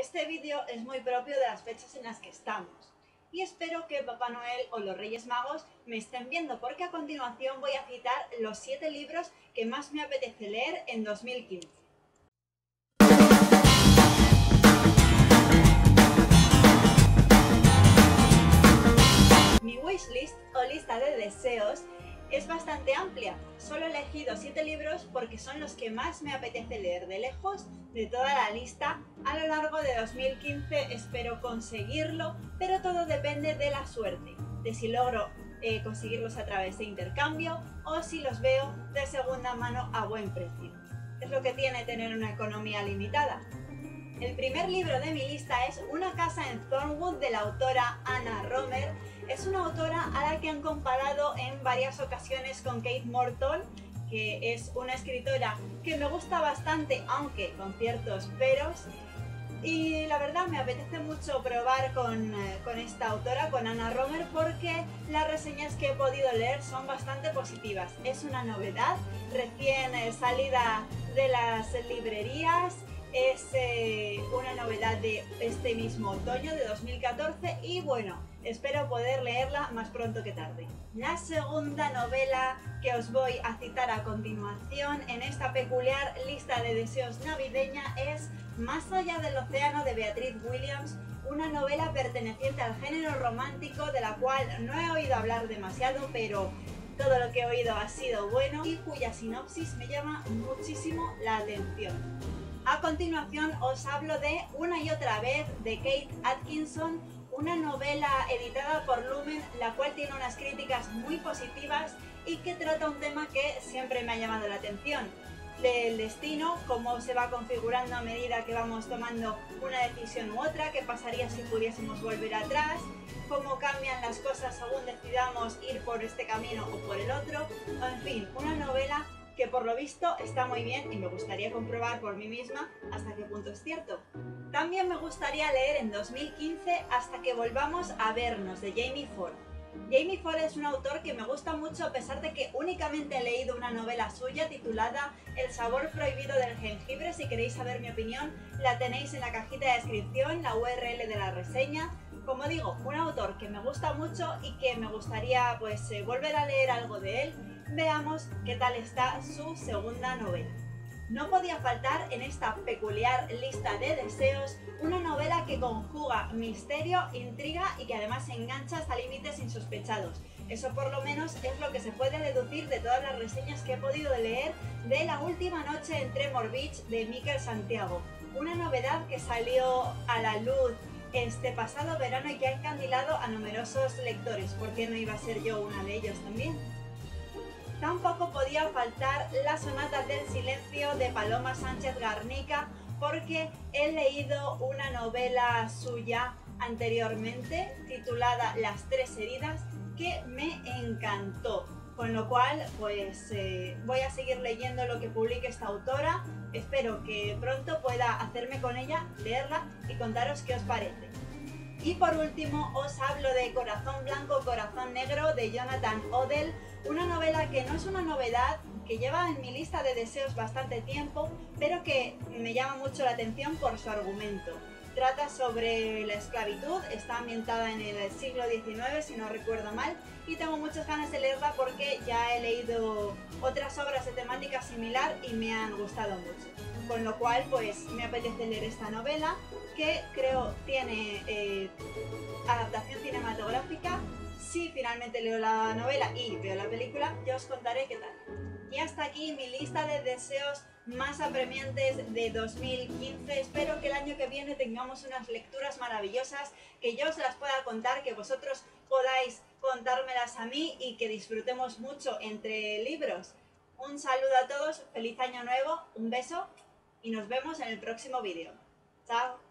Este vídeo es muy propio de las fechas en las que estamos y espero que Papá Noel o los Reyes Magos me estén viendo, porque a continuación voy a citar los 7 libros que más me apetece leer en 2015. Mi wishlist o lista de deseos es bastante amplia. Solo he elegido 7 libros porque son los que más me apetece leer de lejos de toda la lista a lo largo de 2015. Espero conseguirlo, pero todo depende de la suerte, de si logro conseguirlos a través de intercambio o si los veo de segunda mano a buen precio. Es lo que tiene tener una economía limitada. El primer libro de mi lista es Una casa en Thornwood, de la autora Anna Romer. Es una autora a la que han comparado en varias ocasiones con Kate Morton, que es una escritora que me gusta bastante, aunque con ciertos peros. Y la verdad me apetece mucho probar con esta autora, con Anna Romer, porque las reseñas que he podido leer son bastante positivas. Es una novedad recién salida de las librerías. Es una novedad de este mismo otoño de 2014 y bueno, espero poder leerla más pronto que tarde. La segunda novela que os voy a citar a continuación en esta peculiar lista de deseos navideña es Más allá del océano, de Beatriz Williams, una novela perteneciente al género romántico de la cual no he oído hablar demasiado, pero todo lo que he oído ha sido bueno y cuya sinopsis me llama muchísimo la atención. A continuación os hablo de Una y otra vez, de Kate Atkinson, una novela editada por Lumen, la cual tiene unas críticas muy positivas y que trata un tema que siempre me ha llamado la atención: del destino, cómo se va configurando a medida que vamos tomando una decisión u otra, qué pasaría si pudiésemos volver atrás, cómo cambian las cosas según decidamos ir por este camino o por el otro. En fin, una novela que por lo visto está muy bien y me gustaría comprobar por mí misma hasta qué punto es cierto. También me gustaría leer en 2015 Hasta que volvamos a vernos, de Jamie Ford. Jamie Ford es un autor que me gusta mucho, a pesar de que únicamente he leído una novela suya titulada El sabor prohibido del jengibre. Si queréis saber mi opinión, la tenéis en la cajita de descripción, la URL de la reseña. Como digo, un autor que me gusta mucho y que me gustaría volver a leer algo de él. Veamos qué tal está su segunda novela. No podía faltar en esta peculiar lista de deseos una novela que conjuga misterio, intriga y que además engancha hasta límites insospechados. Eso por lo menos es lo que se puede deducir de todas las reseñas que he podido leer de La última noche en Tremor Beach, de Miquel Santiago. Una novedad que salió a la luz este pasado verano y que ha encandilado a numerosos lectores. ¿Por qué no iba a ser yo una de ellos también? Tampoco podía faltar La sonata del silencio, de Paloma Sánchez Garnica, porque he leído una novela suya anteriormente titulada Las tres heridas, que me encantó. Con lo cual, voy a seguir leyendo lo que publique esta autora. Espero que pronto pueda hacerme con ella, leerla y contaros qué os parece. Y por último os hablo de Corazón blanco, corazón negro, de Jonathan Odell, una novela que no es una novedad, que lleva en mi lista de deseos bastante tiempo, pero que me llama mucho la atención por su argumento. Trata sobre la esclavitud, está ambientada en el siglo XIX, si no recuerdo mal, y tengo muchas ganas de leerla porque ya he leído otras obras de temática similar y me han gustado mucho. Con lo cual, me apetece leer esta novela, que creo tiene adaptación cinematográfica. Si finalmente leo la novela y veo la película, ya os contaré qué tal. Y hasta aquí mi lista de deseos más apremiantes de 2015. Espero que el año que viene tengamos unas lecturas maravillosas, que yo os las pueda contar, que vosotros podáis contármelas a mí y que disfrutemos mucho entre libros. Un saludo a todos, feliz año nuevo, un beso y nos vemos en el próximo vídeo. Chao.